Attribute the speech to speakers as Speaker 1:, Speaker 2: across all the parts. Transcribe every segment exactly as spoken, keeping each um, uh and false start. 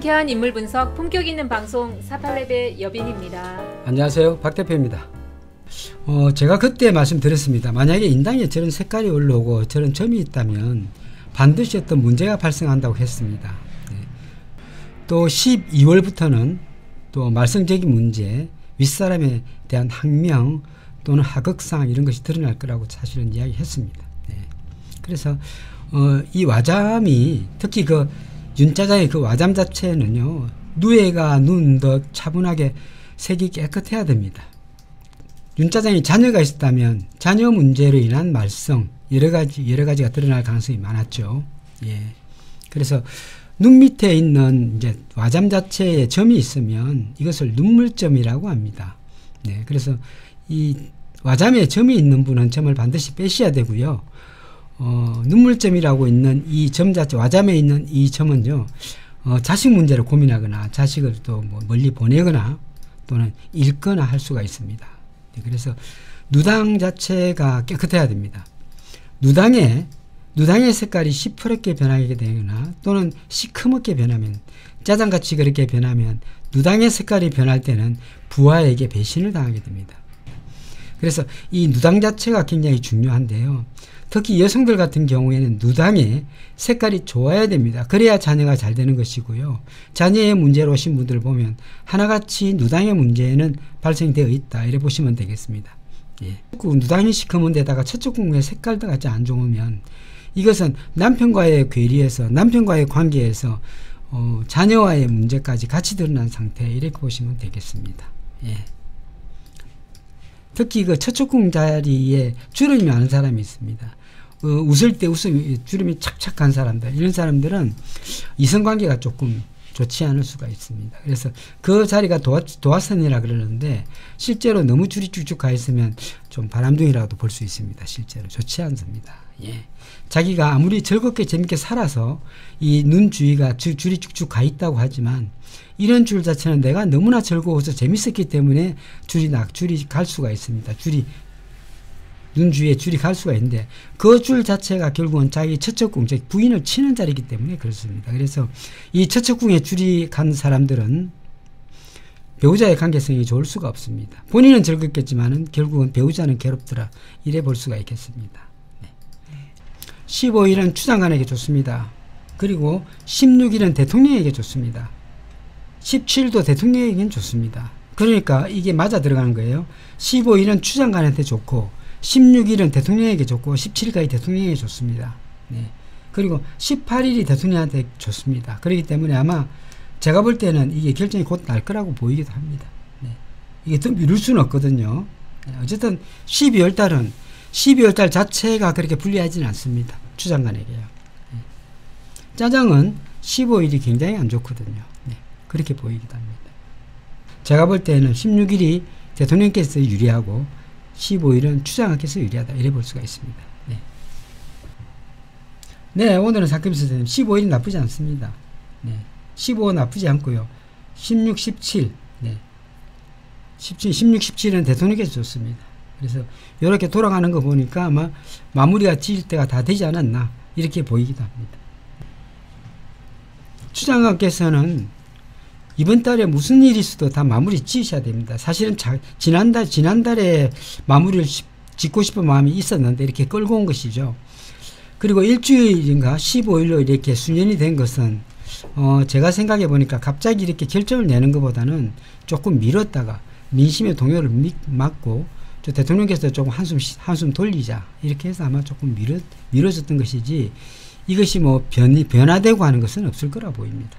Speaker 1: 명쾌한 인물 분석 품격 있는 방송 사팔랩의 여빈입니다.
Speaker 2: 안녕하세요, 박 대표입니다. 어, 제가 그때 말씀드렸습니다. 만약에 인당에 저런 색깔이 올라오고 저런 점이 있다면 반드시 어떤 문제가 발생한다고 했습니다. 네. 또 십이월부터는 또 말썽적인 문제, 윗사람에 대한 항명 또는 하극상 이런 것이 드러날 거라고 사실은 이야기했습니다. 네. 그래서 어, 이 와잠이 특히 그 윤짜장의 그 와잠 자체는요, 누에가 눈 더 차분하게 색이 깨끗해야 됩니다. 윤짜장이 자녀가 있었다면 자녀 문제로 인한 말썽 여러 가지 여러 가지가 드러날 가능성이 많았죠. 예. 그래서 눈 밑에 있는 이제 와잠 자체에 점이 있으면 이것을 눈물점이라고 합니다. 네. 그래서 이 와잠에 점이 있는 분은 점을 반드시 빼셔야 되고요. 어, 눈물점이라고 있는 이 점 자체, 와잠에 있는 이 점은요, 어, 자식 문제를 고민하거나 자식을 또 뭐 멀리 보내거나 또는 잃거나 할 수가 있습니다. 네, 그래서 누당 자체가 깨끗해야 됩니다. 누당에, 누당의 색깔이 시퍼렇게 변하게 되거나 또는 시커멓게 변하면, 짜장같이 그렇게 변하면 누당의 색깔이 변할 때는 부하에게 배신을 당하게 됩니다. 그래서 이 누당 자체가 굉장히 중요한데요. 특히 여성들 같은 경우에는 누당의 색깔이 좋아야 됩니다. 그래야 자녀가 잘 되는 것이고요. 자녀의 문제로 오신 분들을 보면 하나같이 누당의 문제는 발생되어 있다, 이래 보시면 되겠습니다. 예. 누당이 시커먼 데다가 첫째 궁의 색깔도 같이 안 좋으면 이것은 남편과의 괴리에서, 남편과의 관계에서 어, 자녀와의 문제까지 같이 드러난 상태, 이렇게 보시면 되겠습니다. 예. 특히 그 첫째궁 자리에 주름이 많은 사람이 있습니다. 어, 웃을 때 웃음이, 주름이 착착한 사람들, 이런 사람들은 이성관계가 조금 좋지 않을 수가 있습니다. 그래서 그 자리가 도화, 도화선이라 그러는데 실제로 너무 줄이 쭉쭉 가 있으면 좀 바람둥이라고도 볼 수 있습니다. 실제로 좋지 않습니다. 예. 자기가 아무리 즐겁게 재밌게 살아서 이 눈 주위가 주, 줄이 쭉쭉 가 있다고 하지만 이런 줄 자체는 내가 너무나 즐거워서 재밌었기 때문에 줄이 낙, 줄이 갈 수가 있습니다. 줄이, 눈 주위에 줄이 갈 수가 있는데 그 줄 자체가 결국은 자기 첫째궁, 즉 부인을 치는 자리이기 때문에 그렇습니다. 그래서 이 첫째궁에 줄이 간 사람들은 배우자의 관계성이 좋을 수가 없습니다. 본인은 즐겁겠지만은 결국은 배우자는 괴롭더라, 이래 볼 수가 있겠습니다. 네. 십오 일은 추장관에게 좋습니다. 그리고 십육 일은 대통령에게 좋습니다. 십칠 일도 대통령에게는 좋습니다. 그러니까 이게 맞아 들어가는 거예요. 십오 일은 추장관한테 좋고 십육 일은 대통령에게 좋고 십칠 일까지 대통령에게 좋습니다. 네. 그리고 십팔 일이 대통령한테 좋습니다. 그렇기 때문에 아마 제가 볼 때는 이게 결정이 곧 날 거라고 보이기도 합니다. 네. 이게 더 미룰 수는 없거든요. 네. 어쨌든 십이월 달은 십이월 달 자체가 그렇게 불리하지는 않습니다. 추장관에게요. 네. 짜장은 십오 일이 굉장히 안 좋거든요. 네. 그렇게 보이기도 합니다. 제가 볼 때는 십육 일이 대통령께서 유리하고 십오 일은 추장관께서 유리하다, 이래 볼 수가 있습니다. 네, 네, 오늘은 사건이 있었는데 십오 일이 나쁘지 않습니다. 네, 십오 나쁘지 않고요. 십육, 십칠, 네, 십칠, 십육, 십칠은 대통령께서 좋습니다. 그래서 이렇게 돌아가는 거 보니까 아마 마무리가 지을 때가 다 되지 않았나, 이렇게 보이기도 합니다. 추장관께서는 이번 달에 무슨 일이 있어도 다 마무리 지으셔야 됩니다. 사실은 자, 지난달, 지난달에 마무리를 시, 짓고 싶은 마음이 있었는데 이렇게 끌고 온 것이죠. 그리고 일주일인가 십오 일로 이렇게 수년이 된 것은, 어, 제가 생각해 보니까 갑자기 이렇게 결정을 내는 것보다는 조금 미뤘다가 민심의 동요를 미, 막고, 저 대통령께서 조금 한숨, 한숨 돌리자, 이렇게 해서 아마 조금 미뤄, 미뤄졌던 것이지, 이것이 뭐 변이, 변화되고 하는 것은 없을 거라 보입니다.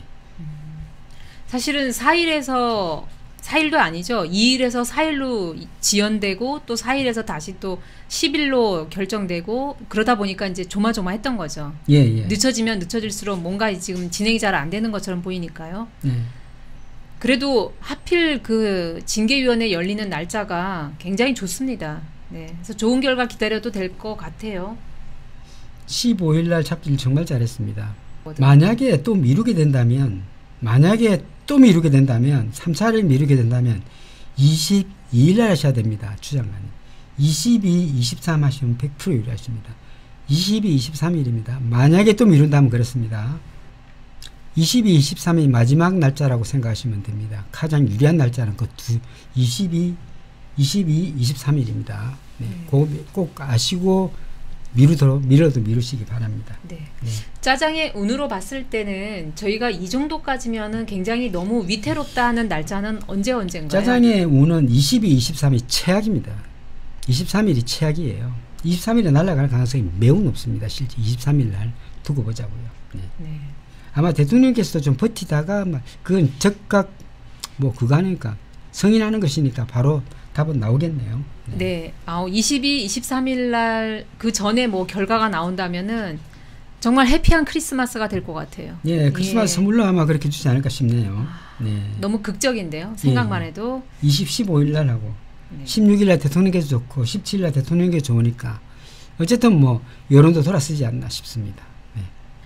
Speaker 1: 사실은 사 일에서 사 일도 아니죠. 이 일에서 사 일로 지연되고 또 사 일에서 다시 또 십 일로 결정되고 그러다 보니까 이제 조마조마했던 거죠.
Speaker 2: 예, 예.
Speaker 1: 늦춰지면 늦춰질수록 뭔가 지금 진행이 잘 안 되는 것처럼 보이니까요.
Speaker 2: 예.
Speaker 1: 그래도 하필 그 징계위원회 열리는 날짜가 굉장히 좋습니다. 네. 그래서 좋은 결과 기다려도 될 것 같아요.
Speaker 2: 십오 일 날 잡기를 정말 잘했습니다. 만약에 또 미루게 된다면, 만약에 또 미루게 된다면, 삼, 사 일 미루게 된다면 이십이 일 날 하셔야 됩니다. 추장관이. 이십이, 이십삼 하시면 백 퍼센트 유리하십니다. 이십이, 이십삼 일입니다. 만약에 또 미룬다면 그렇습니다. 이십이, 이십삼이 마지막 날짜라고 생각하시면 됩니다. 가장 유리한 날짜는 그 두, 이십이, 이십이, 이십삼 일입니다. 네.
Speaker 1: 네.
Speaker 2: 그거 꼭 아시고 미루도록, 미뤄도 미루시기 바랍니다.
Speaker 1: 네.
Speaker 2: 네.
Speaker 1: 짜장의 운으로 봤을 때는 저희가 이 정도까지면은 굉장히 너무 위태롭다 하는 날짜는 언제 언제인가요?
Speaker 2: 짜장의 운은 이십이, 이십삼이 최악입니다. 이십삼 일이 최악이에요. 이십삼 일에 날아갈 가능성이 매우 높습니다. 실제 이십삼 일 날 두고 보자고요. 네.
Speaker 1: 네.
Speaker 2: 아마 대통령께서도 좀 버티다가 그건 즉각 뭐 그거 하니까 승인하는 것이니까 바로 답은 나오겠네요.
Speaker 1: 네. 네. 아, 이십이, 이십삼 일 날 그 전에 뭐 결과가 나온다면은 정말 해피한 크리스마스가 될 것 같아요.
Speaker 2: 예, 크리스마스
Speaker 1: 예.
Speaker 2: 선물로 아마 그렇게 주지 않을까 싶네요. 네.
Speaker 1: 너무 극적인데요. 생각만
Speaker 2: 예.
Speaker 1: 해도.
Speaker 2: 이십, 십오 일 날 하고
Speaker 1: 네.
Speaker 2: 십육 일 날 대통령께서 좋고 십칠 일 날 대통령께서 좋으니까 어쨌든 뭐 여론도 돌아서지 않나 싶습니다. 네.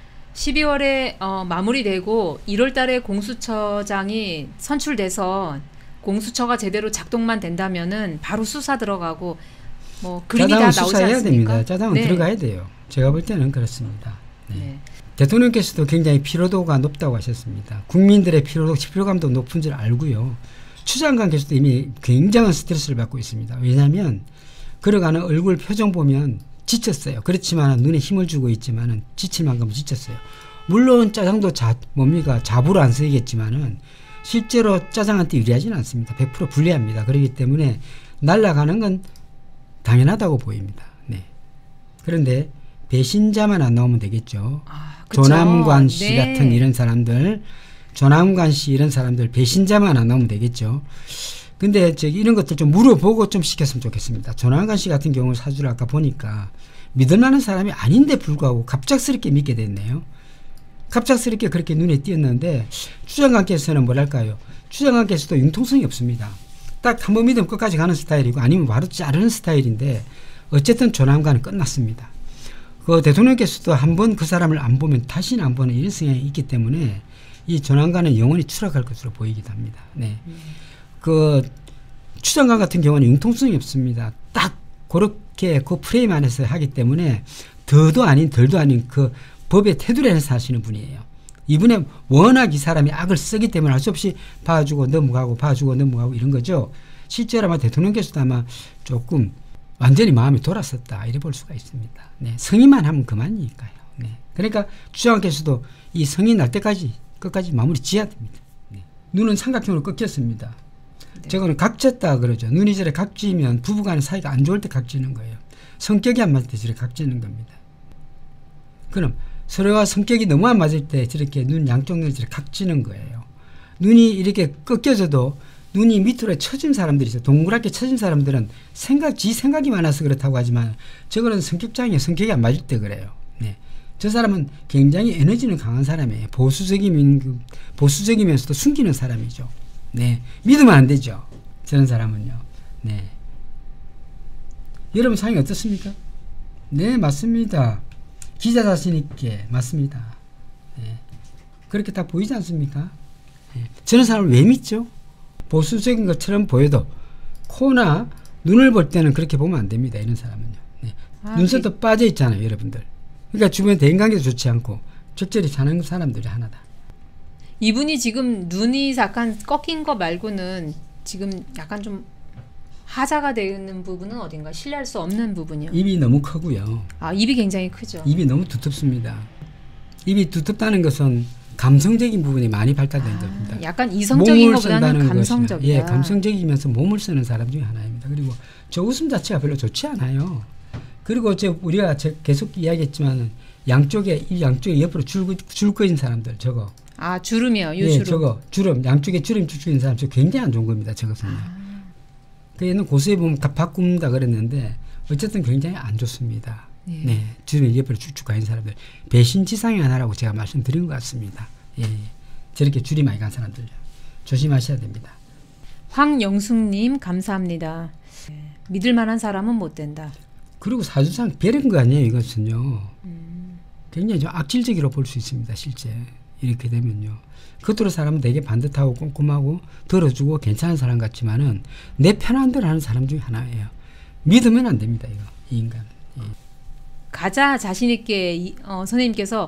Speaker 1: 십이월에 어, 마무리되고 일월 달에 공수처장이 선출돼서 공수처가 제대로 작동만 된다면은 바로 수사 들어가고 뭐 그림이 다 나오지
Speaker 2: 수사해야
Speaker 1: 않습니까?
Speaker 2: 됩니다. 짜장은
Speaker 1: 네.
Speaker 2: 들어가야 돼요. 제가 볼 때는 그렇습니다. 네.
Speaker 1: 네.
Speaker 2: 대통령께서도 굉장히 피로도가 높다고 하셨습니다. 국민들의 피로도, 피로감도 높은 줄 알고요. 추 장관께서도 이미 굉장한 스트레스를 받고 있습니다. 왜냐하면 걸어가는 얼굴 표정 보면 지쳤어요. 그렇지만 눈에 힘을 주고 있지만은 지칠 만큼 지쳤어요. 물론 짜장도 자, 뭡니까 잡으로 안 쓰이겠지만은 실제로 짜장한테 유리하지는 않습니다. 백 퍼센트 불리합니다. 그렇기 때문에 날아가는 건 당연하다고 보입니다. 네. 그런데 배신자만 안 나오면 되겠죠.
Speaker 1: 아, 그쵸.
Speaker 2: 조남관 씨
Speaker 1: 네.
Speaker 2: 같은 이런 사람들, 조남관 씨 이런 사람들 배신자만 안 나오면 되겠죠. 근데 저기 이런 것들 좀 물어보고 좀 시켰으면 좋겠습니다. 조남관 씨 같은 경우 사주를 아까 보니까 믿을 만한 사람이 아닌데 불구하고 갑작스럽게 믿게 됐네요. 갑작스럽게 그렇게 눈에 띄었는데 추 장관께서는 뭐랄까요. 추 장관께서도 융통성이 없습니다. 딱 한 번 믿으면 끝까지 가는 스타일이고 아니면 바로 자르는 스타일인데 어쨌든 조남관은 끝났습니다. 그 대통령께서도 한 번 그 사람을 안 보면 다시는 안 보는 이런 성향이 있기 때문에 이 조남관은 영원히 추락할 것으로 보이기도 합니다. 네.
Speaker 1: 음.
Speaker 2: 그 추 장관 같은 경우는 융통성이 없습니다. 딱 그렇게 그 프레임 안에서 하기 때문에 더도 아닌 덜도 아닌 그 법의 테두리 안에서 하시는 분이에요. 이분은 워낙 이 사람이 악을 쓰기 때문에 할 수 없이 봐주고 넘어가고 봐주고 넘어가고 이런 거죠. 실제로 아마 대통령께서도 아마 조금 완전히 마음이 돌았었다 이래 볼 수가 있습니다. 네, 승인만 하면 그만이니까요. 네. 그러니까 추장관께서도 이 승인 날 때까지 끝까지 마무리 지어야 됩니다. 네. 눈은 삼각형으로 꺾였습니다. 네. 저거는 각졌다 그러죠. 눈이 저래 각지면 부부간의 사이가 안 좋을 때 각지는 거예요. 성격이 안 맞을 때 저래 각지는 겁니다. 그럼 서로가 성격이 너무 안 맞을 때 저렇게 눈 양쪽 눈이 저렇게 각지는 거예요. 눈이 이렇게 꺾여져도 눈이 밑으로 처진 사람들이 있어요. 동그랗게 처진 사람들은 생각, 지 생각이 많아서 그렇다고 하지만 저거는 성격장애, 성격이 안 맞을 때 그래요. 네. 저 사람은 굉장히 에너지는 강한 사람이에요. 보수적이면, 보수적이면서도 숨기는 사람이죠. 네. 믿으면 안 되죠. 저런 사람은요. 네. 여러분 상황이 어떻습니까? 네, 맞습니다. 기자 자신 있게 맞습니다. 네. 그렇게 다 보이지 않습니까? 네. 저런 사람을 왜 믿죠? 보수적인 것처럼 보여도 코나 눈을 볼 때는 그렇게 보면 안 됩니다. 이런 사람은요. 네.
Speaker 1: 아,
Speaker 2: 눈썹도 이... 빠져 있잖아요, 여러분들. 그러니까 주변 대인관계도 좋지 않고 적절히 사는 사람들이 하나다.
Speaker 1: 이분이 지금 눈이 약간 꺾인 거 말고는 지금 약간 좀 하자가 되는 부분은 어딘가 신뢰할 수 없는 부분이요.
Speaker 2: 입이 너무 크고요.
Speaker 1: 아, 입이 굉장히 크죠.
Speaker 2: 입이 너무 두텁습니다. 입이 두텁다는 것은 감성적인 부분이 많이 발달된 겁니다.
Speaker 1: 아, 약간 이성적인 것보다는
Speaker 2: 것이다.
Speaker 1: 감성적이다.
Speaker 2: 예, 감성적이면서 몸을 쓰는 사람 중에 하나입니다. 그리고 저 웃음 자체가 별로 좋지 않아요. 그리고 저 우리가 계속 이야기했지만 양쪽에 이 양쪽에 옆으로 줄 줄 꺼진 사람들 저거.
Speaker 1: 아, 주름이요. 요
Speaker 2: 예,
Speaker 1: 주름.
Speaker 2: 저거 주름 양쪽에 주름 쭉 있는 사람 저 굉장히 안 좋은 겁니다. 저것은요.
Speaker 1: 아.
Speaker 2: 그 얘는 고수에 보면 바꾼다 그랬는데 어쨌든 굉장히 안 좋습니다.
Speaker 1: 네.
Speaker 2: 네, 주변 옆으로 쭉쭉 가는 사람들 배신지상이 하나라고 제가 말씀드린 것 같습니다. 예, 저렇게 줄이 많이 간 사람들 조심하셔야 됩니다.
Speaker 1: 황영숙님 감사합니다. 네. 믿을 만한 사람은 못 된다.
Speaker 2: 그리고 사주상 별인 거 아니에요. 이것은요.
Speaker 1: 음.
Speaker 2: 굉장히 좀 악질적이라고 볼 수 있습니다. 실제 이렇게 되면요. 겉으로 사람은 되게 반듯하고 꼼꼼하고 들어주고 괜찮은 사람 같지만은 내 편한 대로 하는 사람 중에 하나예요. 믿으면 안 됩니다. 이거 이 인간. 예.
Speaker 1: 가자 자신 있게 이, 어, 선생님께서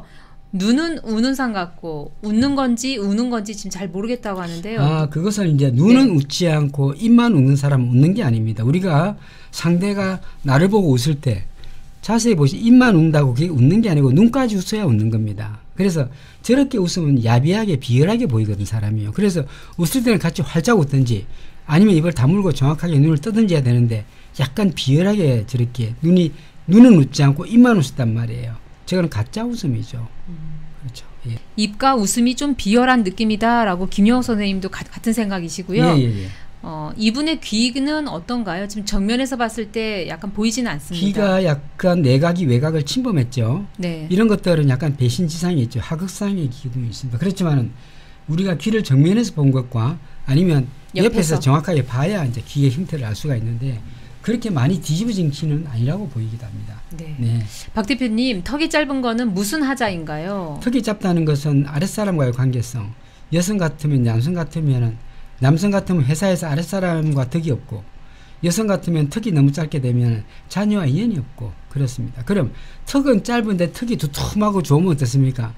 Speaker 1: 눈은 우는 상 같고 웃는 건지 우는 건지 지금 잘 모르겠다고 하는데요.
Speaker 2: 아, 그것은 이제 눈은
Speaker 1: 네.
Speaker 2: 웃지 않고 입만 웃는 사람은 웃는 게 아닙니다. 우리가 상대가 나를 보고 웃을 때 자세히 보시 입만 웃는다고 그게 웃는 게 아니고 눈까지 웃어야 웃는 겁니다. 그래서 저렇게 웃으면 야비하게 비열하게 보이거든 사람이요. 그래서 웃을 때는 같이 활짝 웃든지 아니면 입을 다물고 정확하게 눈을 뜨든지 해야 되는데 약간 비열하게 저렇게 눈이 눈은 웃지 않고 입만 웃었단 말이에요. 저거는 가짜 웃음이죠. 음. 그렇죠. 예.
Speaker 1: 입과 웃음이 좀 비열한 느낌이다라고 김영호 선생님도 가, 같은 생각이시고요.
Speaker 2: 예, 예, 예.
Speaker 1: 어, 이분의 귀는 어떤가요? 지금 정면에서 봤을 때 약간 보이지는 않습니다.
Speaker 2: 귀가 약간 내각이 외각을 침범했죠.
Speaker 1: 네.
Speaker 2: 이런 것들은 약간 배신지상이 있죠. 하극상의 기둥이 있습니다. 그렇지만은 우리가 귀를 정면에서 본 것과 아니면 옆에서, 옆에서 정확하게 봐야 이제 귀의 형태를 알 수가 있는데 그렇게 많이 뒤집어진 귀는 아니라고 보이기도 합니다.
Speaker 1: 네.
Speaker 2: 네.
Speaker 1: 박 대표님, 턱이 짧은 거는 무슨 하자인가요?
Speaker 2: 턱이 짧다는 것은 아랫사람과의 관계성. 여성 같으면 남성 같으면은 남성 같으면 회사에서 아랫사람과 덕이 없고 여성 같으면 턱이 너무 짧게 되면 자녀와 인연이 없고 그렇습니다. 그럼 턱은 짧은데 턱이 두툼하고 좋으면 어떻습니까?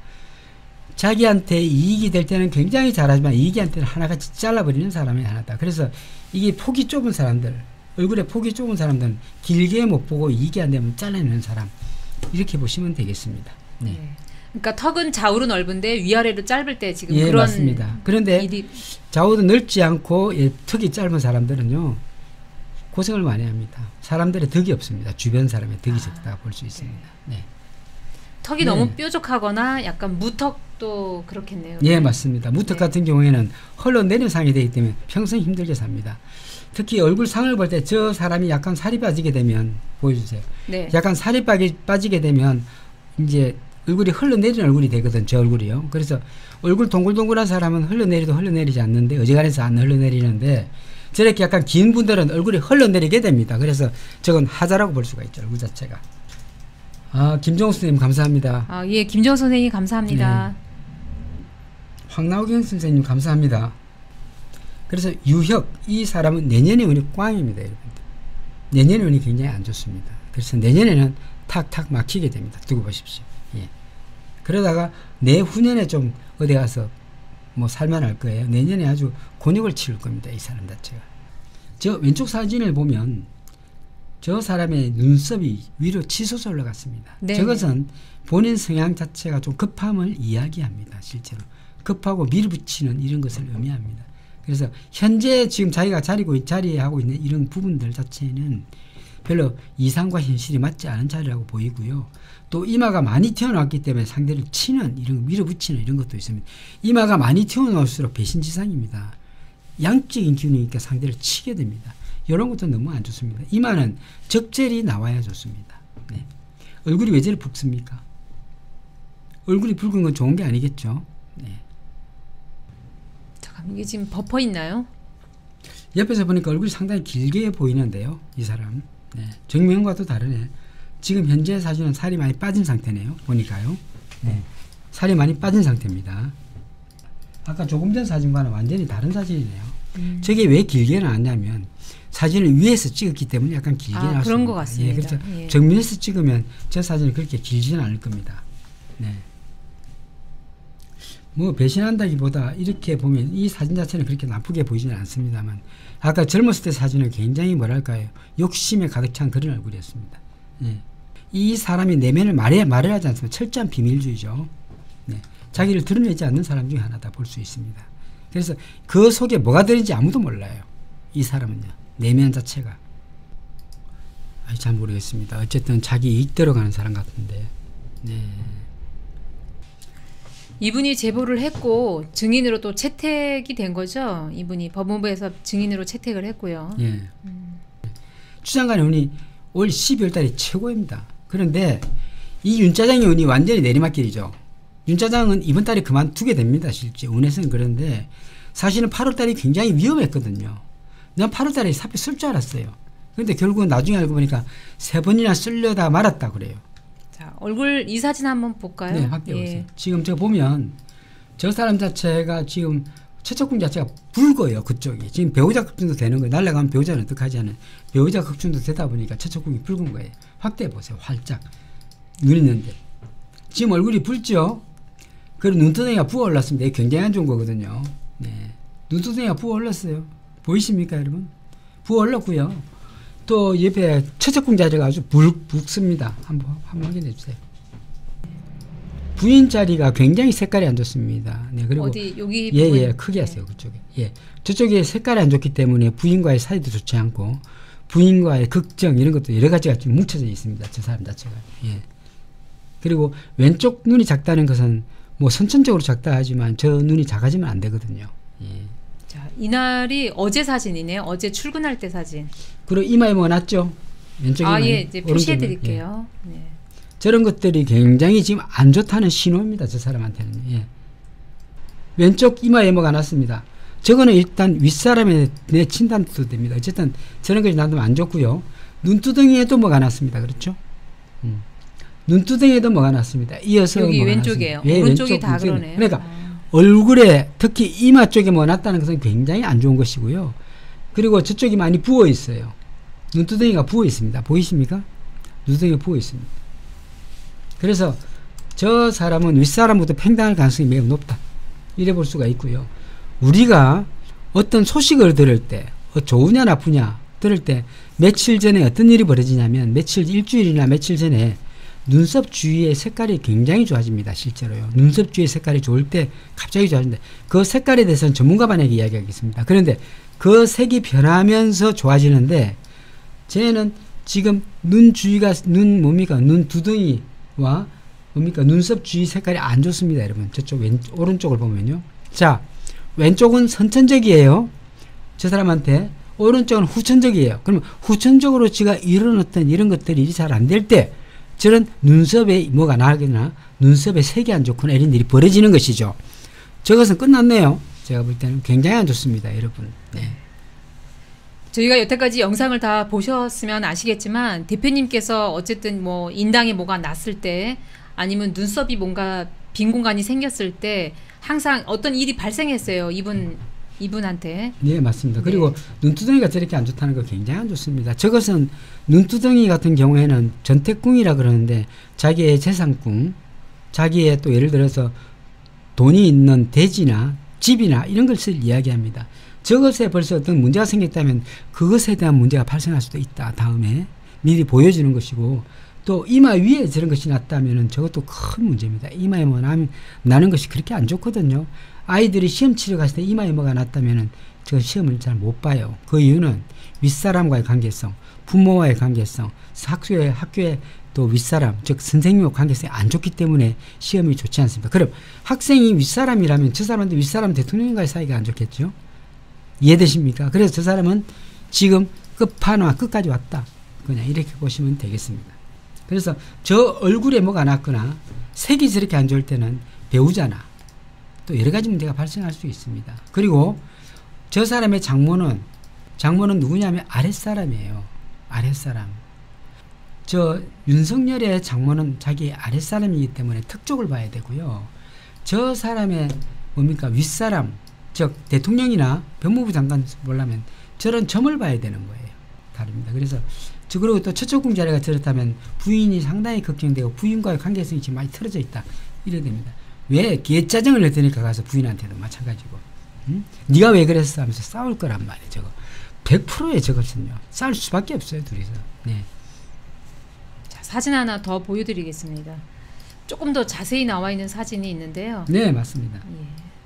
Speaker 2: 자기한테 이익이 될 때는 굉장히 잘하지만 이익한테는 하나같이 잘라버리는 사람이 하나다. 그래서 이게 폭이 좁은 사람들, 얼굴에 폭이 좁은 사람들은 길게 못 보고 이익이 안 되면 잘라내는 사람, 이렇게 보시면 되겠습니다. 네.
Speaker 1: 네. 그러니까 턱은 좌우로 넓은데 위아래로 짧을 때 지금
Speaker 2: 예,
Speaker 1: 그런
Speaker 2: 맞습니다. 그런데
Speaker 1: 일이...
Speaker 2: 좌우도 넓지 않고 예, 턱이 짧은 사람들은요 고생을 많이 합니다. 사람들의 덕이 없습니다. 주변 사람의 덕이 아, 적다 볼 수 있습니다. 네. 네.
Speaker 1: 턱이
Speaker 2: 네.
Speaker 1: 너무 뾰족하거나 약간 무턱도 그렇겠네요.
Speaker 2: 예, 맞습니다. 무턱
Speaker 1: 네. 같은
Speaker 2: 경우에는 흘러내리는 상이 되기 때문에 평생 힘들게 삽니다. 특히 얼굴 상을 볼 때 저 사람이 약간 살이 빠지게 되면 보여주세요.
Speaker 1: 네.
Speaker 2: 약간 살이 빠지, 빠지게 되면 이제 얼굴이 흘러내리는 얼굴이 되거든. 저 얼굴이요. 그래서 얼굴 동글동글한 사람은 흘러내리도 흘러내리지 않는데 어지간해서 안 흘러내리는데 저렇게 약간 긴 분들은 얼굴이 흘러내리게 됩니다. 그래서 저건 하자라고 볼 수가 있죠. 얼굴 자체가. 아, 김정우 선생님 감사합니다.
Speaker 1: 아, 예, 김정우 선생님 감사합니다.
Speaker 2: 네. 황나우경 선생님 감사합니다. 그래서 유혁, 이 사람은 내년의 운이 꽝입니다. 여러분들. 내년의 운이 굉장히 안 좋습니다. 그래서 내년에는 탁탁 막히게 됩니다. 두고 보십시오. 예. 그러다가 내후년에 좀 어디 가서 뭐 살만할 거예요. 내년에 아주 곤욕을 치를 겁니다. 이 사람 자체가. 저 왼쪽 사진을 보면 저 사람의 눈썹이 위로 치솟아 올라갔습니다. 네네. 저것은 본인 성향 자체가 좀 급함을 이야기합니다. 실제로. 급하고 밀어붙이는 이런 것을 의미합니다. 그래서 현재 지금 자기가 자리고 자리하고 있는 이런 부분들 자체는 별로 이상과 현실이 맞지 않은 자리라고 보이고요. 또 이마가 많이 튀어나왔기 때문에 상대를 치는 이런 밀어붙이는 이런 것도 있습니다. 이마가 많이 튀어나올수록 배신지상입니다. 양적인 기운이니까 상대를 치게 됩니다. 이런 것도 너무 안 좋습니다. 이마는 적절히 나와야 좋습니다. 네. 얼굴이 왜 저리 붉습니까? 얼굴이 붉은 건 좋은 게 아니겠죠. 네.
Speaker 1: 잠깐 이게 지금 버퍼 있나요?
Speaker 2: 옆에서 보니까 얼굴이 상당히 길게 보이는데요. 이 사람. 네. 정면과도 다르네. 지금 현재 사진은 살이 많이 빠진 상태네요. 보니까요. 네. 살이 많이 빠진 상태입니다. 아까 조금 전 사진과는 완전히 다른 사진이네요. 음. 저게 왜 길게 나왔냐면 사진을 위에서 찍었기 때문에 약간 길게
Speaker 1: 아,
Speaker 2: 나왔습니다.
Speaker 1: 그런 것 같습니다.
Speaker 2: 예, 그래서
Speaker 1: 예.
Speaker 2: 정면에서 찍으면 저 사진은 그렇게 길지는 않을 겁니다. 네. 뭐 배신한다기보다 이렇게 보면 이 사진 자체는 그렇게 나쁘게 보이지는 않습니다만 아까 젊었을 때 사진은 굉장히 뭐랄까요 욕심에 가득 찬 그런 얼굴이었습니다. 예. 이 사람이 내면을 말해, 말을 하지 않습니다. 철저한 비밀주의죠. 네. 자기를 드러내지 않는 사람 중에 하나다 볼 수 있습니다. 그래서 그 속에 뭐가 들어있는지 아무도 몰라요. 이 사람은요. 내면 자체가. 아니, 잘 모르겠습니다. 어쨌든 자기 이익 들어가는 사람 같은데. 네.
Speaker 1: 이분이 제보를 했고 증인으로 또 채택이 된 거죠. 이분이 법무부에서 증인으로 채택을 했고요.
Speaker 2: 예. 음. 추장관의 운이 올 십이월 달이 최고입니다. 그런데 이 윤짜장의 운이 완전히 내리막길이죠. 윤짜장은 이번 달에 그만두게 됩니다. 실제 운에서는. 그런데 사실은 팔월 달이 굉장히 위험했거든요. 난 팔월 달에 사표 쓸 줄 알았어요. 그런데 결국은 나중에 알고 보니까 세 번이나 쓰려다 말았다 그래요.
Speaker 1: 자, 얼굴 이 사진 한번 볼까요?
Speaker 2: 네, 확대해 보세요.
Speaker 1: 예.
Speaker 2: 지금 저 보면 저 사람 자체가 지금 최척궁 자체가 붉어요. 그쪽이. 지금 배우자 극중도 되는 거예요. 날아가면 배우자는 어떡하지 않은 배우자 극중도 되다 보니까 최척궁이 붉은 거예요. 확대해 보세요. 활짝. 눈 있는데. 지금 얼굴이 붉죠? 그리고 눈두덩이가 부어올랐습니다. 이게 굉장히 안 좋은 거거든요. 네. 눈두덩이가 부어올랐어요. 보이십니까, 여러분? 부어올랐고요. 또 옆에 처적궁 자리가 아주 붉, 붉습니다. 한번, 한번 확인해 주세요. 부인 자리가 굉장히 색깔이 안 좋습니다. 네, 그리고
Speaker 1: 어디 여기
Speaker 2: 예,
Speaker 1: 부분?
Speaker 2: 예, 크게 하세요. 그쪽에. 예. 저쪽에 색깔이 안 좋기 때문에 부인과의 사이도 좋지 않고 부인과의 걱정 이런 것도 여러 가지가 좀 뭉쳐져 있습니다. 저 사람 자체가. 예. 그리고 왼쪽 눈이 작다는 것은 뭐 선천적으로 작다 하지만 저 눈이 작아지면 안 되거든요. 예.
Speaker 1: 자, 이날이 어제 사진이네요. 어제 출근할 때 사진.
Speaker 2: 그리고 이마에 뭐가 났죠? 왼쪽 이마에.
Speaker 1: 아, 예, 이제 표시해 드릴게요.
Speaker 2: 예.
Speaker 1: 네.
Speaker 2: 저런 것들이 굉장히 지금 안 좋다는 신호입니다. 저 사람한테는. 예. 왼쪽 이마에 뭐가 났습니다. 저거는 일단 윗사람에 내친다는 뜻도 됩니다. 어쨌든 저런 것이 나도 안 좋고요. 눈두덩이에도 뭐가 났습니다. 그렇죠? 음. 눈두덩이에도 뭐가 났습니다. 이어서
Speaker 1: 여기
Speaker 2: 뭐가
Speaker 1: 왼쪽이에요.
Speaker 2: 예,
Speaker 1: 오른쪽이
Speaker 2: 왼쪽
Speaker 1: 다
Speaker 2: 눈두덩이.
Speaker 1: 그러네요.
Speaker 2: 그러니까
Speaker 1: 아.
Speaker 2: 얼굴에 특히 이마 쪽에 뭐가 났다는 것은 굉장히 안 좋은 것이고요. 그리고 저쪽이 많이 부어 있어요. 눈두덩이가 부어 있습니다. 보이십니까? 눈두덩이가 부어 있습니다. 그래서 저 사람은 윗사람보다 팽당할 가능성이 매우 높다. 이래 볼 수가 있고요. 우리가 어떤 소식을 들을 때 어, 좋으냐 나쁘냐 들을 때 며칠 전에 어떤 일이 벌어지냐면 며칠 일주일이나 며칠 전에 눈썹 주위의 색깔이 굉장히 좋아집니다. 실제로요. 눈썹 주위의 색깔이 좋을 때 갑자기 좋아진다. 그 색깔에 대해서는 전문가만에게 이야기하겠습니다. 그런데 그 색이 변하면서 좋아지는데 쟤는 지금 눈 주위가 눈 뭡니까 눈 두덩이와 뭡니까 눈썹 주위 색깔이 안 좋습니다. 여러분 저쪽 왼 오른쪽을 보면요. 자 왼쪽은 선천적이에요. 저 사람한테 오른쪽은 후천적이에요. 그러면 후천적으로 지가 이런 어떤 이런 것들이 잘 안 될 때 저런 눈썹에 뭐가 나거나 눈썹에 색이 안 좋거나 이런 일이 벌어지는 것이죠. 저것은 끝났네요. 제가 볼 때는 굉장히 안 좋습니다. 여러분. 네.
Speaker 1: 저희가 여태까지 영상을 다 보셨으면 아시겠지만 대표님께서 어쨌든 뭐 인당에 뭐가 났을 때 아니면 눈썹이 뭔가 빈 공간이 생겼을 때 항상 어떤 일이 발생했어요. 이분 이분한테.
Speaker 2: 네, 맞습니다. 그리고
Speaker 1: 네.
Speaker 2: 눈두덩이가 저렇게 안 좋다는 거 굉장히 안 좋습니다. 저것은 눈두덩이 같은 경우에는 전택궁이라 그러는데 자기의 재산궁, 자기의 또 예를 들어서 돈이 있는 대지나 집이나 이런 것을 이야기합니다. 저것에 벌써 어떤 문제가 생겼다면 그것에 대한 문제가 발생할 수도 있다. 다음에 미리 보여주는 것이고 또 이마 위에 저런 것이 났다면 저것도 큰 문제입니다. 이마에 뭐 나면, 나는 것이 그렇게 안 좋거든요. 아이들이 시험 치러 갔을 때 이마에 뭐가 났다면 저 시험을 잘 못 봐요. 그 이유는 윗사람과의 관계성, 부모와의 관계성, 학교에, 학교에 또 윗사람, 즉 선생님과 관계성이 안 좋기 때문에 시험이 좋지 않습니다. 그럼 학생이 윗사람이라면 저 사람한테 윗사람 대통령과의 사이가 안 좋겠죠? 이해되십니까? 그래서 저 사람은 지금 끝판왕 끝까지 왔다. 그냥 이렇게 보시면 되겠습니다. 그래서 저 얼굴에 뭐가 났거나 색이 저렇게 안 좋을 때는 배우자나 또 여러 가지 문제가 발생할 수 있습니다. 그리고 저 사람의 장모는 장모는 누구냐면 아랫사람이에요. 아랫사람. 저 윤석열의 장모는 자기 아랫사람이기 때문에 특종을 봐야 되고요. 저 사람의 뭡니까 윗사람 즉 대통령이나 법무부 장관 보려면 저런 점을 봐야 되는 거예요. 다릅니다. 그래서 그리고 또 처처궁 자리가 저렇다면 부인이 상당히 걱정되고 부인과의 관계성이 지금 많이 틀어져 있다. 이래 됩니다. 왜? 개짜증을 냈으니까 가서 부인한테도 마찬가지고 응? 네가 왜 그랬어 하면서 싸울 거란 말이에요. 저거 백 퍼센트의 저것은요. 싸울 수밖에 없어요. 둘이서. 네.
Speaker 1: 자, 사진 하나 더 보여드리겠습니다. 조금 더 자세히 나와 있는 사진이 있는데요.
Speaker 2: 네, 맞습니다.
Speaker 1: 예.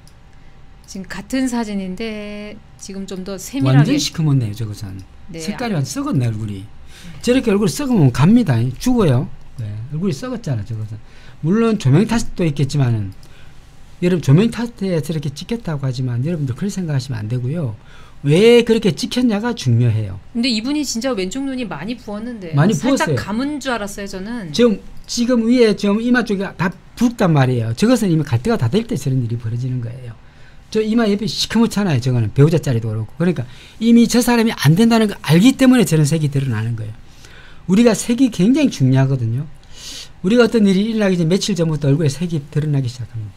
Speaker 1: 지금 같은 사진인데 지금 좀 더 세밀하게
Speaker 2: 완전 시커멓네요. 저것은.
Speaker 1: 네,
Speaker 2: 색깔이
Speaker 1: 아,
Speaker 2: 완전 썩었네 얼굴이. 저렇게 얼굴 썩으면 갑니다. 죽어요. 네, 얼굴이 썩었잖아. 저것은. 물론 조명 탓도 있겠지만은 여러분 조명 탓에 저렇게 찍혔다고 하지만 여러분들 그렇게 생각하시면 안 되고요. 왜 그렇게 찍혔냐가 중요해요.
Speaker 1: 근데 이분이 진짜 왼쪽 눈이 많이 부었는데
Speaker 2: 많이
Speaker 1: 살짝
Speaker 2: 부었어요.
Speaker 1: 감은 줄 알았어요. 저는.
Speaker 2: 지금 지금 위에 지금 이마 쪽이 다 붉단 말이에요. 저것은 이미 갈 때가 다 될 때 저런 일이 벌어지는 거예요. 저 이마 옆이 시커멓잖아요. 저거는 배우자 자리도 그렇고. 그러니까 이미 저 사람이 안 된다는 걸 알기 때문에 저런 색이 드러나는 거예요. 우리가 색이 굉장히 중요하거든요. 우리가 어떤 일이 일어나기 전 며칠 전부터 얼굴에 색이 드러나기 시작합니다.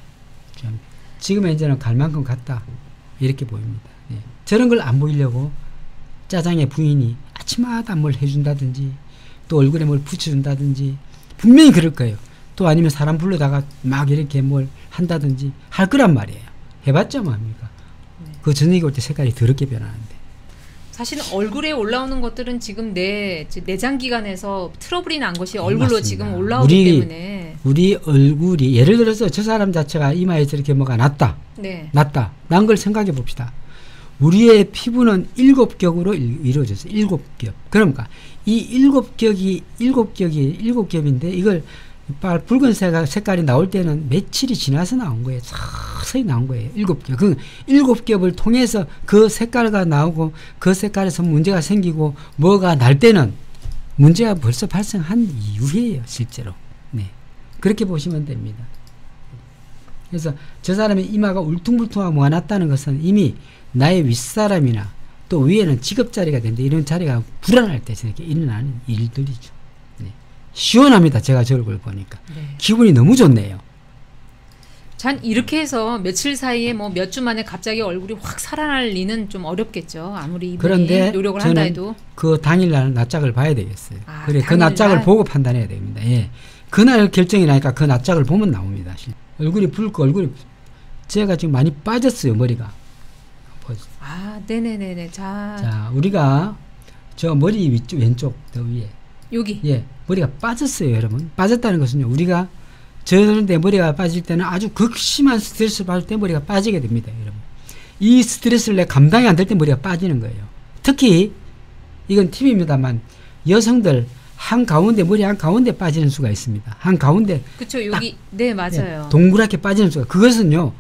Speaker 2: 지금 이제는 갈 만큼 갔다. 이렇게 보입니다. 네. 저런 걸 안 보이려고 짜장의 부인이 아침마다 뭘 해준다든지 또 얼굴에 뭘 붙여준다든지 분명히 그럴 거예요. 또 아니면 사람 불러다가 막 이렇게 뭘 한다든지 할 거란 말이에요. 해봤자 뭐합니까?
Speaker 1: 네.
Speaker 2: 그 저녁에 올 때 색깔이 더럽게 변하는데.
Speaker 1: 사실은 얼굴에 올라오는 것들은 지금 내 내장기관에서 트러블이 난 것이 얼굴로
Speaker 2: 맞습니다.
Speaker 1: 지금 올라오기
Speaker 2: 우리,
Speaker 1: 때문에
Speaker 2: 우리 얼굴이 예를 들어서 저 사람 자체가 이마에 저렇게 뭐가 났다.
Speaker 1: 네.
Speaker 2: 났다. 난 걸 생각해 봅시다. 우리의 피부는 일곱 겹으로 이루어졌어요. 일곱 겹. 그러니까 이 일곱 겹이 일곱 겹이 일곱 겹인데 이걸 빨 붉은색 색깔이 나올 때는 며칠이 지나서 나온 거예요. 서서히 나온 거예요. 일곱 겹. 그 일곱 겹을 통해서 그 색깔가 나오고 그 색깔에서 문제가 생기고 뭐가 날 때는 문제가 벌써 발생한 이후이에요. 실제로. 네. 그렇게 보시면 됩니다. 그래서 저 사람의 이마가 울퉁불퉁하고 뭐가 났다는 것은 이미 나의 윗사람이나 또 위에는 직업자리가 되는데 이런 자리가 불안할 때 이렇게 일어나는 일들이죠. 네. 시원합니다. 제가 저 얼굴 보니까.
Speaker 1: 네.
Speaker 2: 기분이 너무 좋네요.
Speaker 1: 전 이렇게 해서 며칠 사이에 뭐 몇 주 만에 갑자기 얼굴이 확 살아날 리는 좀 어렵겠죠. 아무리 이분이
Speaker 2: 그런데
Speaker 1: 노력을 한다 해도.
Speaker 2: 그 당일날 낯짝을 봐야 되겠어요.
Speaker 1: 아,
Speaker 2: 그래, 그
Speaker 1: 당일날?
Speaker 2: 낯짝을 보고 판단해야 됩니다. 예. 그날 결정이 나니까 그 낯짝을 보면 나옵니다. 얼굴이 붉고 얼굴이 제가 지금 많이 빠졌어요. 머리가.
Speaker 1: 아, 네네네네. 자,
Speaker 2: 자, 우리가 저 머리 위쪽 왼쪽 더 위에
Speaker 1: 여기.
Speaker 2: 예, 머리가 빠졌어요, 여러분. 빠졌다는 것은요, 우리가 저런데 머리가 빠질 때는 아주 극심한 스트레스를 받을 때 머리가 빠지게 됩니다, 여러분. 이 스트레스를 내 감당이 안 될 때 머리가 빠지는 거예요. 특히 이건 팁입니다만 여성들 한 가운데 머리 한 가운데 빠지는 수가 있습니다. 한 가운데
Speaker 1: 그렇죠. 여기 네, 맞아요.
Speaker 2: 예, 동그랗게 빠지는 수가. 그것은요,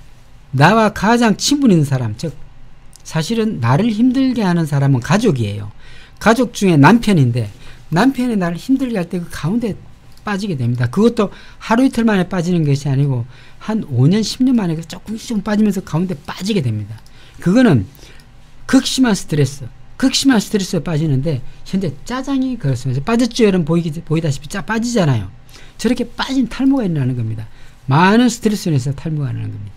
Speaker 2: 나와 가장 친분 있는 사람, 즉 사실은 나를 힘들게 하는 사람은 가족이에요. 가족 중에 남편인데 남편이 나를 힘들게 할 때 그 가운데 빠지게 됩니다. 그것도 하루 이틀 만에 빠지는 것이 아니고 한 오 년, 십 년 만에 조금씩 조금 빠지면서 가운데 빠지게 됩니다. 그거는 극심한 스트레스, 극심한 스트레스에 빠지는데 현재 짜장이 그렇습니다. 빠졌죠? 여러분 보이기, 보이다시피 짜 빠지잖아요. 저렇게 빠진 탈모가 일어나는 겁니다. 많은 스트레스로 인해서 탈모가 일어나는 겁니다.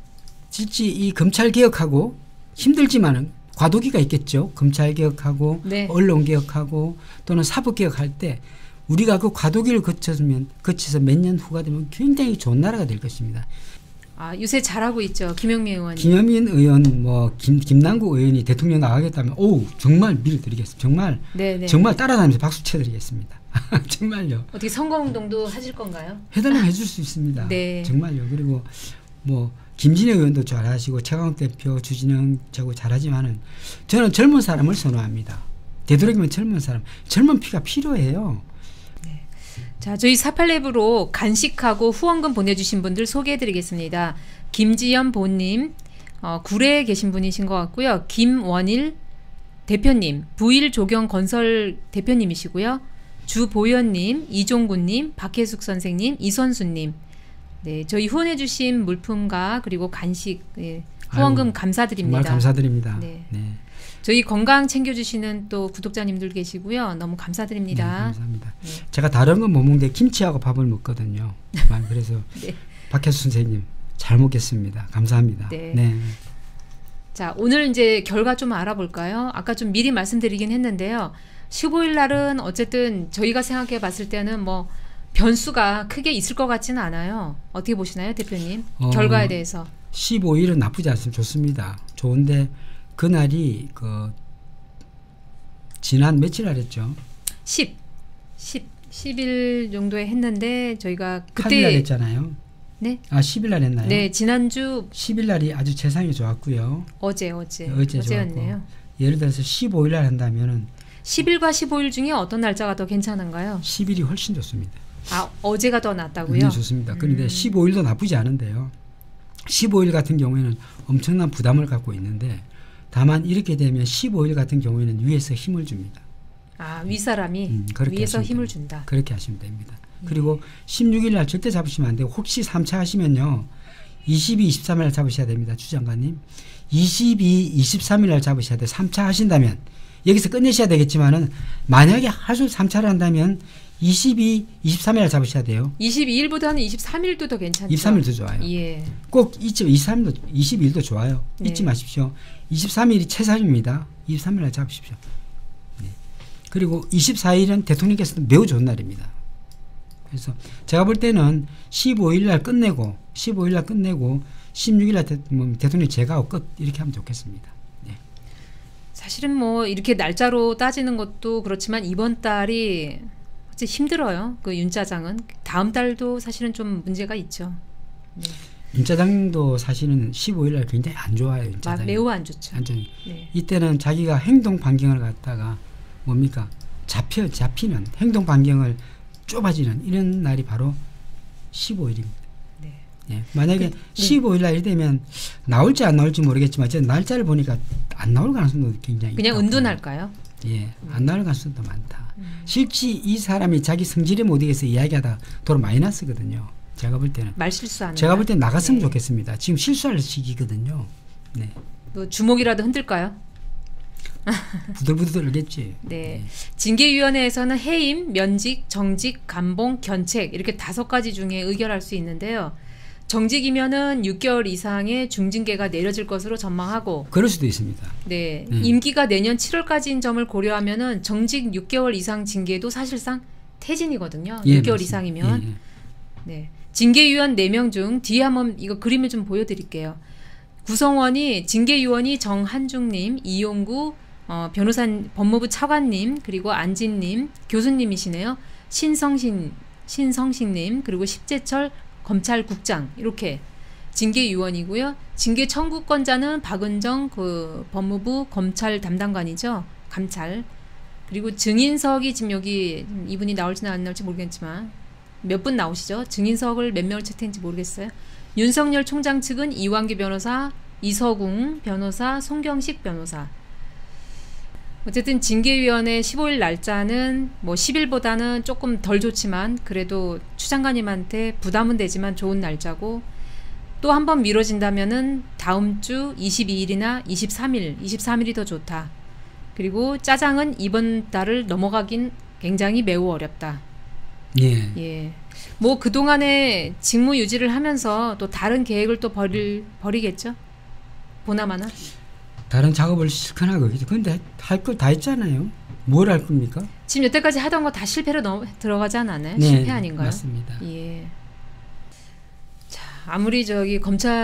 Speaker 2: 실제 이 검찰 개혁하고 힘들지만은 과도기가 있겠죠. 검찰 개혁하고
Speaker 1: 네.
Speaker 2: 언론 개혁하고 또는 사법 개혁할 때 우리가 그 과도기를 거쳐면 거쳐서 몇 년 후가 되면 굉장히 좋은 나라가 될 것입니다.
Speaker 1: 아, 요새 잘하고 있죠. 김영민 의원.
Speaker 2: 김영민 의원, 뭐 김, 김남국 의원이 대통령 나가겠다면, 오 정말 밀어드리겠습니다. 정말
Speaker 1: 네네.
Speaker 2: 정말 따라다니면서 박수 쳐드리겠습니다. 정말요.
Speaker 1: 어떻게 선거운동도 하실 건가요?
Speaker 2: 해달라고 해줄 수 있습니다.
Speaker 1: 네.
Speaker 2: 정말요. 그리고 뭐 김진애 의원도 잘하시고 최강욱 대표, 주진영 저거 잘하지만은 저는 젊은 사람을 선호합니다. 되도록이면 젊은 사람, 젊은 피가 필요해요.
Speaker 1: 네. 자, 저희 사팔랩으로 간식하고 후원금 보내주신 분들 소개해드리겠습니다. 김지연 보님, 어, 구례에 계신 분이신 것 같고요. 김원일 대표님, 부일 조경 건설 대표님이시고요. 주보현님, 이종구님, 박혜숙 선생님, 이선수님. 네, 저희 후원해주신 물품과 그리고 간식 예, 후원금
Speaker 2: 아유,
Speaker 1: 감사드립니다.
Speaker 2: 정말 감사드립니다.
Speaker 1: 네.
Speaker 2: 네.
Speaker 1: 저희 건강 챙겨주시는 또 구독자님들 계시고요. 너무 감사드립니다.
Speaker 2: 네, 감사합니다.
Speaker 1: 네.
Speaker 2: 제가 다른 건 못 먹는데 김치하고 밥을 먹거든요. 그래서
Speaker 1: 네.
Speaker 2: 박혜수 선생님 잘 먹겠습니다. 감사합니다.
Speaker 1: 네.
Speaker 2: 네.
Speaker 1: 자, 오늘 이제 결과 좀 알아볼까요? 아까 좀 미리 말씀드리긴 했는데요. 십오 일 날은 어쨌든 저희가 생각해 봤을 때는 뭐 변수가 크게 있을 것 같지는 않아요. 어떻게 보시나요, 대표님?
Speaker 2: 어,
Speaker 1: 결과에 대해서.
Speaker 2: 십오 일은 나쁘지 않습니다. 좋습니다. 좋은데 그날이 그 지난 며칠 날했죠?
Speaker 1: 십, 십, 십 일 정도에 했는데 저희가
Speaker 2: 팔 일 날
Speaker 1: 그때
Speaker 2: 했잖아요.
Speaker 1: 네,
Speaker 2: 아, 십 일 날 했나요?
Speaker 1: 네, 지난주
Speaker 2: 십 일 날이 아주 재상이 좋았고요.
Speaker 1: 어제 어제
Speaker 2: 어제
Speaker 1: 어제였네요.
Speaker 2: 좋았고. 예를 들어서 십오 일 날 한다면은
Speaker 1: 십 일과 십오 일 중에 어떤 날짜가 더 괜찮은가요?
Speaker 2: 십 일이 훨씬 좋습니다.
Speaker 1: 아, 어제가 더 낫다고요?
Speaker 2: 굉장히 좋습니다. 그런데
Speaker 1: 음.
Speaker 2: 십오 일도 나쁘지 않은데요. 십오 일 같은 경우에는 엄청난 부담을 갖고 있는데 다만 이렇게 되면 십오 일 같은 경우에는 위에서 힘을 줍니다.
Speaker 1: 아, 윗사람이
Speaker 2: 음, 그렇게
Speaker 1: 위에서
Speaker 2: 하시면
Speaker 1: 힘을
Speaker 2: 됩니다.
Speaker 1: 준다.
Speaker 2: 그렇게 하시면 됩니다. 그리고 십육 일 날 절대 잡으시면 안 돼요. 혹시 삼 차 하시면요. 이십이, 이십삼 일 날 잡으셔야 됩니다. 주장관님. 이십이, 이십삼 일 날 잡으셔야 돼요. 삼 차 하신다면. 여기서 끝내셔야 되겠지만은 만약에 하루 삼 차를 한다면 이십이, 이십삼 일 날 잡으셔야 돼요.
Speaker 1: 이십이 일보다는 이십삼 일도 더 괜찮죠.
Speaker 2: 이십삼 일도 좋아요.
Speaker 1: 예.
Speaker 2: 꼭 잊지, 이십삼 일도, 이십 일도 좋아요.
Speaker 1: 네.
Speaker 2: 잊지 마십시오. 이십삼 일이 최상입니다. 이십삼 일 날 잡으십시오. 네. 그리고 이십사 일은 대통령께서도 매우 좋은 날입니다. 그래서 제가 볼 때는 십오 일 날 끝내고 십오 일 날 끝내고 십육 일 날 대, 뭐, 대통령 제거하고 끝 이렇게 하면 좋겠습니다. 네.
Speaker 1: 사실은 뭐 이렇게 날짜로 따지는 것도 그렇지만 이번 달이 힘들어요. 그 윤짜장은 다음 달도 사실은 좀 문제가 있죠. 네.
Speaker 2: 윤짜장도 사실은 십오 일 날 굉장히 안 좋아요. 윤짜장이.
Speaker 1: 아, 매우 안 좋죠.
Speaker 2: 안 좋아요.
Speaker 1: 네.
Speaker 2: 이때는 자기가 행동 반경을 갖다가 뭡니까 잡혀 잡히는 행동 반경을 좁아지는 이런 날이 바로 십오 일입니다.
Speaker 1: 네.
Speaker 2: 예. 만약에
Speaker 1: 그, 네.
Speaker 2: 십오 일 날이 되면 나올지 안 나올지 모르겠지만 제 날짜를 보니까 안 나올 가능성도 굉장히
Speaker 1: 그냥
Speaker 2: 있다고.
Speaker 1: 은둔할까요?
Speaker 2: 예, 안 나올 가능성도 많다.
Speaker 1: 음.
Speaker 2: 실제 이 사람이 자기 성질에 못 이겨서 이야기하다 도로 마이너스거든요. 제가 볼 때는
Speaker 1: 말 실수하는.
Speaker 2: 제가 볼 때는 나갔으면
Speaker 1: 네.
Speaker 2: 좋겠습니다. 지금 실수할 시기거든요. 네.
Speaker 1: 뭐 주먹이라도 흔들까요?
Speaker 2: 부들부들겠지.
Speaker 1: 네.
Speaker 2: 네.
Speaker 1: 징계위원회에서는 해임, 면직, 정직, 감봉, 견책 이렇게 다섯 가지 중에 의결할 수 있는데요. 정직이면은 육 개월 이상의 중징계가 내려질 것으로 전망하고,
Speaker 2: 그럴 수도 있습니다.
Speaker 1: 네,
Speaker 2: 음.
Speaker 1: 임기가 내년 칠월까지인 점을 고려하면은 정직 육 개월 이상 징계도 사실상 퇴진이거든요.
Speaker 2: 예,
Speaker 1: 육 개월
Speaker 2: 맞습니다.
Speaker 1: 이상이면.
Speaker 2: 예, 예.
Speaker 1: 네. 징계위원 네 명 중 뒤에 한번 이거 그림을 좀 보여드릴게요. 구성원이 징계위원이 정한중님, 이용구 어, 변호사, 법무부 차관님, 그리고 안진님, 교수님이시네요. 신성신, 신성식님, 그리고 십재철 검찰국장 이렇게 징계위원이고요. 징계 청구권자는 박은정 그 법무부 검찰 담당관이죠. 감찰. 그리고 증인석이 지금 여기 이분이 나올지는 안 나올지 모르겠지만 몇 분 나오시죠? 증인석을 몇 명을 채택했는지 모르겠어요. 윤석열 총장 측은 이완규 변호사, 이서궁 변호사, 송경식 변호사. 어쨌든 징계위원회 십오 일 날짜는 뭐 십 일보다는 조금 덜 좋지만 그래도 추 장관님한테 부담은 되지만 좋은 날짜고, 또 한 번 미뤄진다면은 다음 주 이십이 일이나 이십삼 일, 이십삼 일이 더 좋다. 그리고 짜장은 이번 달을 넘어가긴 굉장히 매우 어렵다.
Speaker 2: 예.
Speaker 1: 예. 뭐 그동안에 직무 유지를 하면서 또 다른 계획을 또 버릴, 버리겠죠? 보나마나.
Speaker 2: 다른 작업을 실컷 하고 근데 할 거 다 했잖아요. 뭘 할 겁니까?
Speaker 1: 지금 여태까지 하던 거 다 실패로 넘, 들어가지 않았나요?
Speaker 2: 네,
Speaker 1: 실패 아닌가요?
Speaker 2: 맞습니다.
Speaker 1: 예. 자, 아무리 저기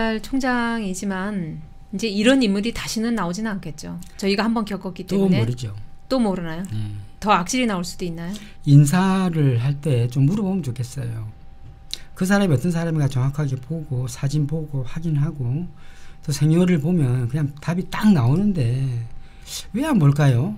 Speaker 1: 검찰총장이지만 이제 이런 인물이 다시는 나오지는 않겠죠. 저희가 한번 겪었기
Speaker 2: 또
Speaker 1: 때문에.
Speaker 2: 모르죠.
Speaker 1: 또 모르나요?
Speaker 2: 네.
Speaker 1: 더 악질이 나올 수도 있나요?
Speaker 2: 인사를 할 때 좀 물어보면 좋겠어요. 그 사람이 어떤 사람인가 정확하게 보고 사진 보고 확인하고 또 생년을 보면 그냥 답이 딱 나오는데 왜 안 볼까요?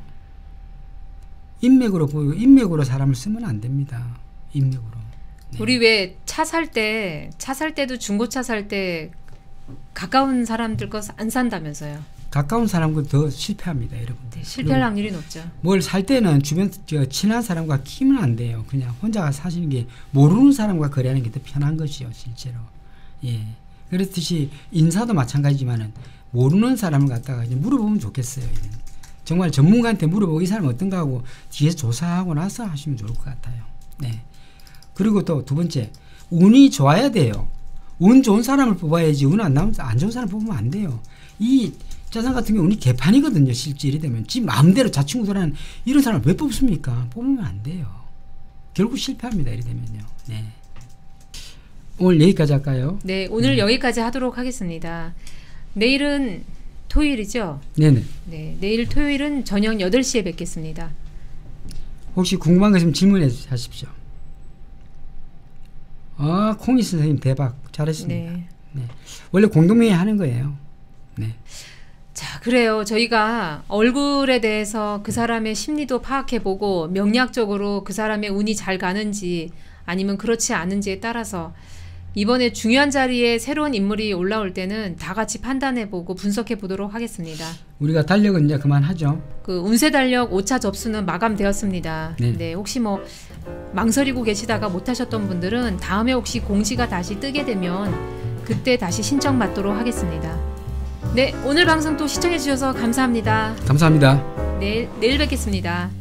Speaker 2: 인맥으로 보고 인맥으로 사람을 쓰면 안 됩니다. 인맥으로. 네.
Speaker 1: 우리 왜 차 살 때 차 살 때도 중고차 살 때 가까운 사람들 거 안 산다면서요?
Speaker 2: 가까운 사람과 더 실패합니다, 여러분들.
Speaker 1: 네, 실패할 확률이 높죠.
Speaker 2: 뭘 살 때는 주변 저 친한 사람과 키면 안 돼요. 그냥 혼자 사시는 게 모르는 사람과 거래하는 게 더 편한 것이요, 실제로. 예. 그렇듯이 인사도 마찬가지지만은 모르는 사람을 갖다가 이제 물어보면 좋겠어요. 이런. 정말 전문가한테 물어보고 이 사람 어떤가 하고 뒤에서 조사하고 나서 하시면 좋을 것 같아요. 네. 그리고 또 두 번째, 운이 좋아야 돼요. 운 좋은 사람을 뽑아야지 운 안 나오면 안 좋은 사람 뽑으면 안 돼요. 이 짜장 같은 경우 운이 개판이거든요. 실제 이래 되면 지 마음대로 자충우돌하는 이런 사람을 왜 뽑습니까? 뽑으면 안 돼요. 결국 실패합니다. 이래 되면요. 네. 오늘 여기까지 할까요?
Speaker 1: 네, 오늘
Speaker 2: 네.
Speaker 1: 여기까지 하도록 하겠습니다. 내일은 토요일이죠?
Speaker 2: 네네.
Speaker 1: 네, 내일 토요일은 저녁 여덟 시에 뵙겠습니다.
Speaker 2: 혹시 궁금한 거 있으면 질문해 하십시오. 아, 콩이 선생님 대박. 잘하십니다.
Speaker 1: 네.
Speaker 2: 네. 원래 공동명의 하는 거예요. 네.
Speaker 1: 자, 그래요. 저희가 얼굴에 대해서 그 사람의 심리도 파악해보고 명리학적으로 그 사람의 운이 잘 가는지 아니면 그렇지 않은지에 따라서 이번에 중요한 자리에 새로운 인물이 올라올 때는 다 같이 판단해보고 분석해보도록 하겠습니다.
Speaker 2: 우리가 달력은 이제 그만하죠.
Speaker 1: 그 운세 달력 오 차 접수는 마감되었습니다.
Speaker 2: 네.
Speaker 1: 네, 혹시 뭐 망설이고 계시다가 못하셨던 분들은 다음에 혹시 공지가 다시 뜨게 되면 그때 다시 신청 받도록 하겠습니다. 네, 오늘 방송 또 시청해주셔서 감사합니다.
Speaker 2: 감사합니다.
Speaker 1: 내일, 내일 뵙겠습니다.